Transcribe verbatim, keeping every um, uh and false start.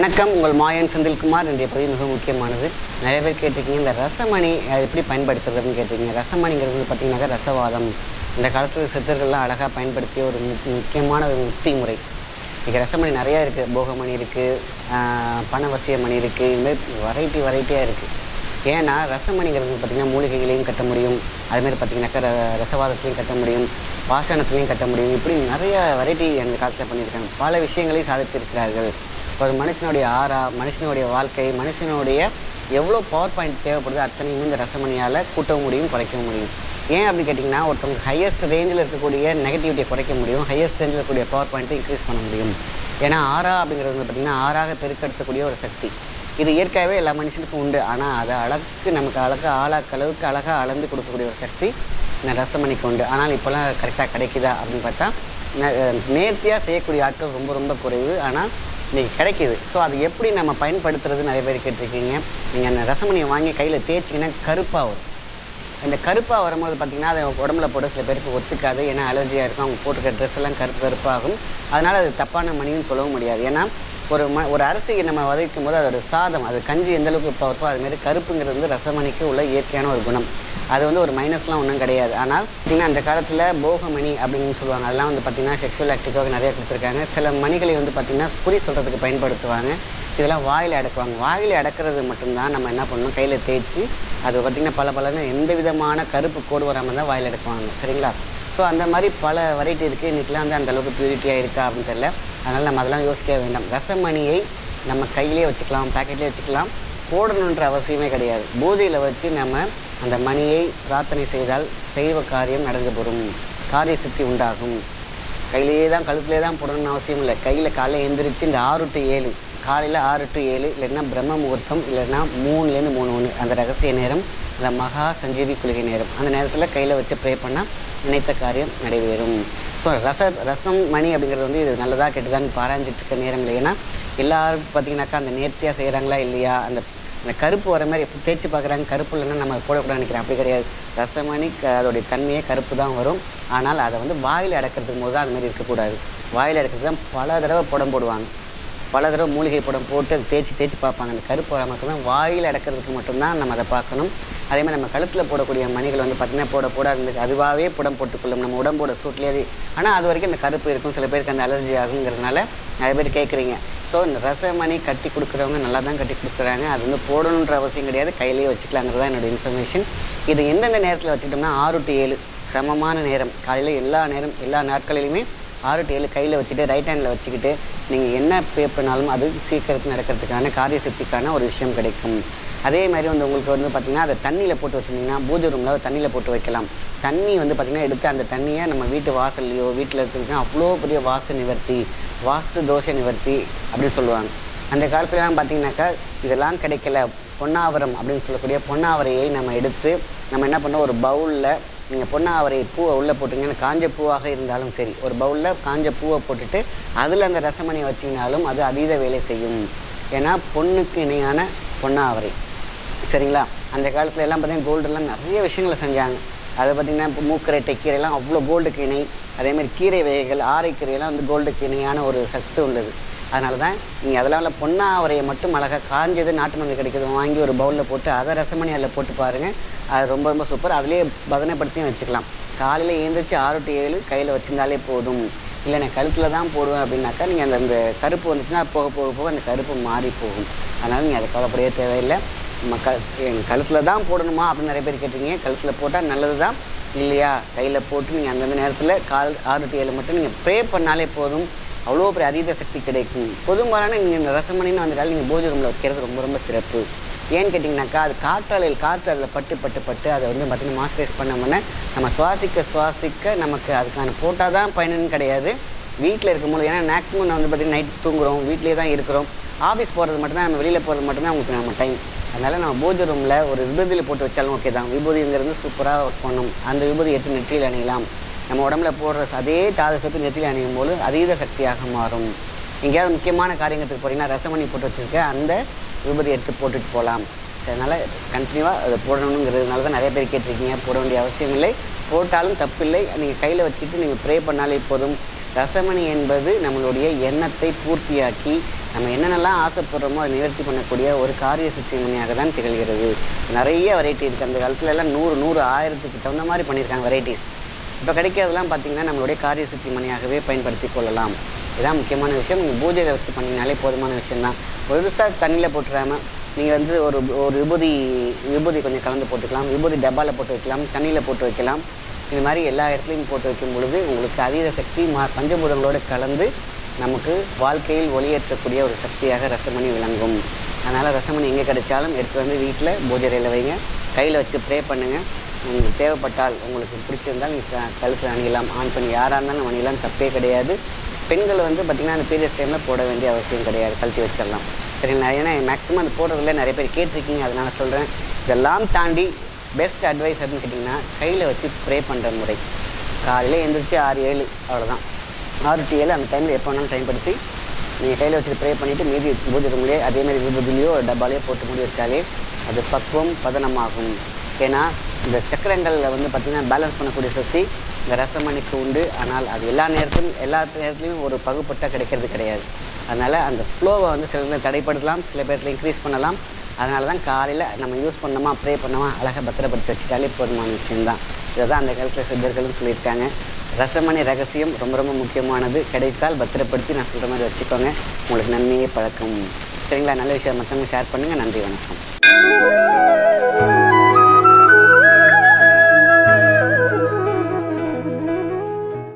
வணக்கம் உங்கள் மாயன் செந்தில் குமார் என்ற பதிவு மிக முக்கியமானது. நிறைய பேர் கேட்டிருக்கீங்க இந்த ரசமணி எப்படி பயன்படுத்துறதுன்னு கேட்டிருக்கீங்க. ரசமணிங்கிறது பார்த்திங்கனாக்கா ரசவாதம் இந்த காலத்தில் சித்தர்கள்லாம் அழகாக பயன்படுத்திய ஒரு முக்கியமான ஒரு முக்தி முறை. இன்றைக்கி ரசமணி நிறையா இருக்குது. போகமணி இருக்குது, பணவசிய மணி இருக்குது, இதுமாதிரி வெரைட்டி வெரைட்டியாக இருக்குது. ஏன்னா ரசமணிங்கிறது பார்த்திங்கன்னா மூலிகைகளையும் கட்ட முடியும், அதுமாரி பார்த்திங்கனாக்கா ர ரசவாதத்துலையும் கட்ட முடியும், பாசனத்துலையும் கட்ட முடியும். இப்படி நிறைய வெரைட்டி அந்த காலத்தில் பண்ணியிருக்காங்க. பல விஷயங்களையும் சாதித்திருக்கிறார்கள். ஒரு மனுஷனுடைய ஆறா, மனுஷனுடைய வாழ்க்கை, மனுஷனுடைய எவ்வளோ பவர் பாயிண்ட் தேவைப்படுது அத்தனையும் இந்த ரசமணியால் கூட்டவும் முடியும், குறைக்கவும் முடியும். ஏன் அப்படின்னு கேட்டிங்கன்னா ஒருத்தவங்க ஹையஸ்ட் ரேஞ்சில் இருக்கக்கூடிய நெகட்டிவிட்டியை குறைக்க முடியும், ஹையஸ்ட் ரேஞ்சில் இருக்கக்கூடிய பவர் பாயிண்ட்டை இன்க்ரீஸ் பண்ண முடியும். ஏன்னா ஆறா அப்படிங்கிறது வந்து பார்த்திங்கன்னா ஆறாக பெருக்கெடுக்கக்கூடிய ஒரு சக்தி. இது இயற்கையாகவே எல்லா மனுஷனுக்கும் உண்டு. ஆனால் அதை அழகு நமக்கு அழகாக ஆளாக்க அளவுக்கு அழகாக அளந்து கொடுக்கக்கூடிய ஒரு சக்தி இந்த ரசமணிக்கு உண்டு. ஆனால் இப்போலாம் கரெக்டாக கிடைக்குதா அப்படின்னு பார்த்தா நேர்த்தியாக செய்யக்கூடிய ஆட்கள் ரொம்ப ரொம்ப குறைவு. ஆனால் இன்றைக்கி கிடைக்கிது. ஸோ அது எப்படி நம்ம பயன்படுத்துறது நிறைய பேர் கேட்டிருக்கீங்க. நீங்கள் அந்த ரசமணியை வாங்கி கையில் தேய்ச்சிங்கன்னா கருப்பாக வரும். இந்த கருப்பாக வரும்போது பார்த்திங்கன்னா அதை உடம்புல போட சில பேருக்கு ஒத்துக்காது. ஏன்னா அலர்ஜியாக இருக்கும், அவங்க போட்டுக்கிற ட்ரெஸ் எல்லாம் கருப்பு கருப்பாகும். அதனால் அது தப்பான மணின்னு சொல்லவும் முடியாது. ஏன்னா ஒரு ம ஒரு அரிசியை நம்ம வதக்கும் போது அதோட சாதம், அது கஞ்சி எந்தளவுக்கு பவர்ஃபோ அதுமாரி கருப்புங்கிறது வந்து ரசமணிக்கு உள்ள இயற்கையான ஒரு குணம். அது வந்து ஒரு மைனஸ்லாம் ஒன்றும் கிடையாது. ஆனால் பார்த்திங்கன்னா அந்த காலத்தில் போகமணி அப்படின்னு சொல்லுவாங்க. அதெல்லாம் வந்து பார்த்திங்கன்னா செக்ஷுவல் ஆக்டிவாக நிறையா கொடுத்துருக்காங்க. சில மணிகளை வந்து பார்த்திங்கன்னா குறி சொல்கிறதுக்கு பயன்படுத்துவாங்க. இதெல்லாம் வாயில் அடக்குவாங்க. வாயில் அடக்கிறது மட்டும்தான் நம்ம என்ன பண்ணணும், கையில் தேய்ச்சி அது பார்த்திங்கன்னா பல பலன்னு எந்த விதமான கருப்பு கோடு வராமல் தான் வாயில் அடக்குவாங்க. சரிங்களா? ஸோ அந்த மாதிரி பல வெரைட்டி இருக்குது. இன்றைக்கெலாம் வந்து அந்தளவுக்கு பியூரிட்டியாக இருக்கா அப்படின்னு தெரியல. அதனால் நம்ம அதெல்லாம் யோசிக்க வேண்டாம். ரசமணியை நம்ம கையிலே வச்சுக்கலாம், பேக்கெட்லேயே வச்சுக்கலாம், போடணுன்ற அவசியமே கிடையாது. பூஜையில் வச்சு நம்ம அந்த மணியை பிரார்த்தனை செய்தால் செய்வ காரியம் நடந்து போகும், காரிய சித்தி உண்டாகும். கையிலேயே தான் கழுத்துலேயே தான் போடணும்னு அவசியம் இல்லை. கையில் காலையில் எழுந்திரிச்சு இந்த ஆறு டு ஏழு காலையில் ஆறு டு ஏழு இல்லைன்னா பிரம்ம முகூர்த்தம் இல்லைன்னா மூணுலேருந்து மூணு ஒன்று அந்த ரகசிய நேரம், அந்த மகா சஞ்சீவி குளிகை நேரம், அந்த நேரத்தில் கையில் வச்சு ப்ரே பண்ணால் நினைத்த காரியம் நடைபெறும். ஸோ ரச ரசம் மணி அப்படிங்கிறது வந்து இது நல்லதாக கெட்டுதான்னு பாராஞ்சிட்டு இருக்க நேரம் இல்லை. ஏன்னா எல்லோரும் பார்த்திங்கனாக்கா அந்த நேர்த்தியாக செய்கிறாங்களா இல்லையா, அந்த அந்த கருப்பு வர மாதிரி எப்படி தேய்ச்சி பார்க்குறாங்க, கருப்பு இல்லைன்னா நம்ம போடக்கூடாது நினைக்கிறேன். அப்படி கிடையாது. ரசமணி க அதோடைய தன்மையே கருப்பு தான் வரும். ஆனால் அதை வந்து வாயில் அடக்கிறதுக்கு போது தான் அதுமாதிரி இருக்கக்கூடாது. வாயில் அடக்கிறது தான் பல தடவை புடம் போடுவாங்க, பல தடவை மூலிகை புடம் போட்டு அதை தேய்ச்சி தேய்ச்சி பார்ப்பாங்க. அந்த கருப்பு வர மட்டும் தான் வாயில் அடக்கிறதுக்கு மட்டும்தான் நம்ம அதை பார்க்கணும். அதேமாதிரி நம்ம கழுத்தில் போடக்கூடிய மணிகள் வந்து பார்த்திங்கன்னா போட போட அந்த அதுவாகவே புடம் போட்டுக்கொள்ளும் நம்ம உடம்போட சூட்லேயே. அது ஆனால் அது வரைக்கும் அந்த கருப்பு இருக்கும். சில பேருக்கு அந்த அலர்ஜி ஆகுங்கிறதுனால நிறைய பேர் கேட்குறீங்க. ஸோ இந்த ரசமணி கட்டி கொடுக்குறவங்க நல்லா தான் கட்டி கொடுக்குறாங்க. அது வந்து போடணுன்ற அவசியம் கிடையாது, கையிலேயே வச்சுக்கலாங்கிறது தான் என்னோடய இன்ஃபர்மேஷன். இது எந்தெந்த நேரத்தில் வச்சுக்கிட்டோம்னா ஆறு டு ஏழு சமமான நேரம், காலையில் எல்லா நேரம் எல்லா நாட்களிலுமே ஆறு டு ஏழு கையில் வச்சுட்டு ரைட் ஹேண்டில் வச்சுக்கிட்டு நீங்கள் என்ன பே பண்ணாலும் அது சீக்கிரத்துக்கு நடக்கிறதுக்கான காரிய சக்திக்கான ஒரு விஷயம் கிடைக்கும். அதே மாதிரி வந்து உங்களுக்கு வந்து பார்த்திங்கன்னா அதை தண்ணியில் போட்டு வச்சுருந்தீங்கன்னா பூஜை ரூமில் தண்ணியில் போட்டு வைக்கலாம். தண்ணி வந்து பார்த்திங்கன்னா எடுத்து அந்த தண்ணியை நம்ம வீட்டு வாசல்லையோ வீட்டில் இருக்கிறதுனா அவ்வளோ பெரிய வாஸ்து நிவர்த்தி, வாஸ்து தோஷ நிவர்த்தி அப்படின்னு சொல்லுவாங்க. அந்த காலத்துலலாம் பார்த்திங்கனாக்கா இதெல்லாம் கிடைக்கல, பொன்னாவரம் அப்படின்னு சொல்லக்கூடிய பொன்னாவரையை நம்ம எடுத்து நம்ம என்ன பண்ணோம், ஒரு பவுலில் நீங்கள் பொன்னாவரை பூவை உள்ளே போட்டிங்கன்னா காஞ்ச பூவாக இருந்தாலும் சரி, ஒரு பவுலில் காஞ்ச பூவை போட்டுட்டு அதில் அந்த ரசமணியை வச்சிங்கனாலும் அது அதீத வேலை செய்யும். ஏன்னா பொண்ணுக்கு இணையான பொன்னாவரை. சரிங்களா? அந்த காலத்தில் எல்லாம் பார்த்திங்கன்னா கோல்டெல்லாம் நிறைய விஷயங்களை செஞ்சாங்க. அதை பார்த்திங்கன்னா இப்போ மூக்கரை கீரைலாம் அவ்வளோ கோல்டுக்கு இணை. அதேமாதிரி கீரை வகைகள் ஆரைக்கீரையெல்லாம் வந்து கோல்டுக்கு இணையான ஒரு சக்தி உள்ளது. அதனால தான் நீங்கள் அதெல்லாம் பொன்னாவரையை மட்டும் அழகாக காஞ்சது நாட்டு மருந்து கிடைக்கிறது வாங்கி ஒரு பவுலில் போட்டு அதை ரசமணி அதில் போட்டு பாருங்கள். அது ரொம்ப ரொம்ப சூப்பர். அதிலே பதனைப்படுத்தியும் வச்சுக்கலாம். காலையில் எழுந்திரிச்சு ஆறு டு ஏழு கையில் வச்சுருந்தாலே போதும். இல்லை நான் கழுத்தில் தான் போடுவேன் அப்படின்னாக்கா நீங்கள் அந்த அந்த கருப்பு வந்துச்சுன்னா போக போக போக அந்த கருப்பு மாறி போகும். அதனால் நீங்கள் அதை கவலைப்படவே தேவையில்லை. நம்ம க கழுத்தில் தான் போடணுமா அப்படின்னு நிறைய பேர் கேட்டிருக்கீங்க. கழுத்தில் போட்டால் நல்லது தான் இல்லையா, கையில் போட்டு நீங்கள் அந்தந்த நேரத்தில் கால் ஆறு டு ஏழு மட்டும் நீங்கள் ப்ரே பண்ணாலே போதும். அவ்வளோ பெரிய அதீத சக்தி கிடைக்கும். பொதும்பாலான நீங்கள் இந்த ரசமணின்னு வந்தால் நீங்கள் பூஜை ரூமில் வைக்கிறது ரொம்ப ரொம்ப சிறப்பு. ஏன்னு கேட்டிங்கனாக்கா அது காற்றாலையில் காற்று அதில் பட்டு பட்டு பட்டு அதை வந்து பார்த்திங்கன்னா மாய்ஸ்சரைஸ் பண்ணோம்னா நம்ம சுவாசிக்க சுவாசிக்க நமக்கு அதுக்கான போட்டால் தான் பயனுன்னு கிடையாது. வீட்டில் இருக்கும்போது ஏன்னா மேக்ஸிமம் நான் வந்து பார்த்திங்கன்னா நைட் தூங்குகிறோம், வீட்டிலே தான் இருக்கிறோம், ஆஃபீஸ் போகிறது மட்டும்தான், நம்ம வெளியில் போகிறது மட்டும்தான் உங்களுக்கு நம்ம டைம். அதனால் நம்ம பூஜை ரூமில் ஒரு விபூதியில் போட்டு வச்சாலும் ஓகே தான். விபூதிங்கிறது சூப்பராக ஒர்க் பண்ணணும். அந்த விபூதி எடுத்து நெற்றியில் அணியலாம். நம்ம உடம்புல போடுற அதே தாதசத்து நெற்றியில் அணியும் போது அதீத சக்தியாக மாறும். எங்கேயாவது முக்கியமான காரியத்துக்கு போகிறீங்கன்னா ரசமணி போட்டு வச்சுருக்க அந்த விபூதி எடுத்து போட்டுட்டு போகலாம். அதனால் கண்டினியூவாக அதை போடணுங்கிறதுனால தான் நிறைய பேர் கேட்டிருக்கீங்க. போட வேண்டிய அவசியம் இல்லை, போட்டாலும் தப்பில்லை. நீங்கள் கையில் வச்சுட்டு நீங்கள் ப்ரே பண்ணாலே போதும். ரசமணி என்பது நம்மளுடைய எண்ணத்தை பூர்த்தியாக்கி நம்ம என்னென்னலாம் ஆசைப்படுறோமோ அதை நிவர்த்தி பண்ணக்கூடிய ஒரு காரிய சித்தி மணியாக தான் திகழ்கிறது. நிறைய வெரைட்டி இருக்குது. அந்த காலத்துல எல்லாம் நூறு நூறு ஆயிரத்துக்கு தகுந்த மாதிரி பண்ணியிருக்காங்க வெரைட்டிஸ். இப்போ கிடைக்கிறதெல்லாம் பார்த்திங்கன்னா நம்மளுடைய காரிய சித்தி மணியாகவே பயன்படுத்தி கொள்ளலாம். இதுதான் முக்கியமான விஷயம். நீங்கள் பூஜையில் வச்சு பண்ணிங்கனாலே போதுமான விஷயந்தான். பெருசாக தண்ணியில் போட்டுறாமல் நீங்கள் வந்து ஒரு ஒரு விபூதி விபூதி கொஞ்சம் கலந்து போட்டுக்கலாம், விபூதி டப்பாவில் போட்டு வைக்கலாம், தண்ணியில் போட்டு வைக்கலாம். இது மாதிரி எல்லா இடத்துலையும் போட்டு வைக்கும் பொழுது உங்களுக்கு அதீத சக்தி மா பஞ்சபூதங்களோடு கலந்து நமக்கு வாழ்க்கையில் ஒளியேற்றக்கூடிய ஒரு சக்தியாக ரசமணி விளங்கும். அதனால் ரசமணி எங்கே கிடைச்சாலும் எடுத்து வந்து வீட்டில் பூஜை அறையில் வைங்க, கையில் வச்சு ப்ரே பண்ணுங்கள். உங்களுக்கு தேவைப்பட்டால் உங்களுக்கு பிடிச்சிருந்தால் நீங்கள் கழுத்தில் அணியலாம். ஆண் பெண் யாராக இருந்தாலும் அணியலாம், தப்பே கிடையாது. பெண்கள் வந்து பார்த்திங்கன்னா அந்த பீரியட்ஸ் டைமில் போட வேண்டிய அவசியம் கிடையாது, கழட்டி வச்சிடலாம். சரிங்களா? ஏன்னா மேக்ஸிமம் அது போடுறதில்ல நிறைய பேர் கேட்டிருக்கீங்க, அதனால் சொல்கிறேன். இதெல்லாம் தாண்டி பெஸ்ட் அட்வைஸ் அப்படின்னு கேட்டிங்கன்னா கையில் வச்சு ப்ரே பண்ணுற முறை. காலையில் எழுந்திரிச்சு ஆறு ஏழு அவ்வளோதான், ஆறு டு ஏழு அந்த டைமில் எப்போ வேணாலும் பயன்படுத்தி நீங்கள் கையில் வச்சுட்டு ப்ரே பண்ணிவிட்டு மீதி பூஜை ரூம்லேயே அதேமாதிரி விபூதிலையோ டப்பாலையோ போட்டு மூடி வச்சாலே அது பக்குவம் பதனமாகும். ஏன்னா இந்த சக்கரங்களில் வந்து பார்த்திங்கன்னா பேலன்ஸ் பண்ணக்கூடிய சக்தி இந்த ரசமணிக்கு உண்டு. ஆனால் அது எல்லா நேரத்திலும் எல்லா நேரத்துலையும் ஒரு பகுப்பட்டால் கிடைக்கிறது கிடையாது. அதனால் அந்த ஃப்ளோவை வந்து சில பேர் தடைப்படுத்தலாம், சில பேர்த்தில் இன்க்ரீஸ் பண்ணலாம். அதனால தான் காலையில் நம்ம யூஸ் பண்ணோமா ப்ரே பண்ணோமா அழகாக பத்திரப்படுத்தி வச்சுட்டாலே போதுமான விஷயம்தான். இதை தான் அந்த காலத்தில் சித்தர்களும் சொல்லியிருக்காங்க. ரசமணி ரகசியம் ரொம்ப ரொம்ப முக்கியமானது. கிடைத்தால் பத்திரப்படுத்தி நான் சொல்கிற மாதிரி வச்சுக்கோங்க, உங்களுக்கு நன்மையே பழக்கம். சரிங்களா? நல்ல விஷயம் மற்றவங்க ஷேர் பண்ணுங்கள். நன்றி, வணக்கம்.